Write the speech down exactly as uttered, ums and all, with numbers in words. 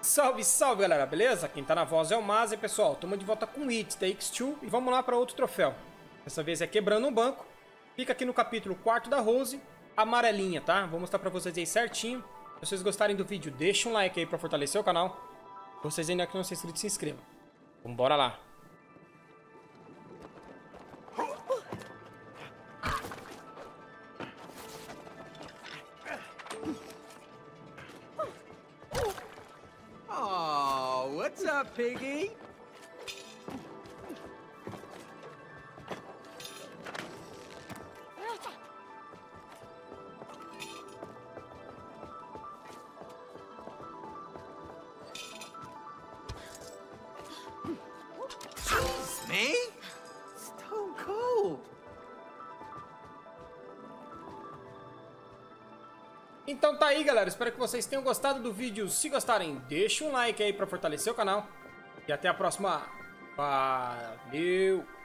Salve, salve galera, beleza? Quem tá na voz é o Maz e pessoal, tamo de volta com o It Takes Two e vamos lá para outro troféu. Dessa vez é quebrando um banco. Fica aqui no capítulo quarto da Rose, amarelinha, tá? Vou mostrar pra vocês aí certinho. Se vocês gostarem do vídeo, deixa um like aí pra fortalecer o canal. Se vocês ainda não são inscritos, se inscrevam. Vambora lá. Oh, what's up, piggy? Jeez, man! Stone cold! Então tá aí galera, espero que vocês tenham gostado do vídeo. Se gostarem, deixa um like aí pra fortalecer o canal. E até a próxima. Valeu!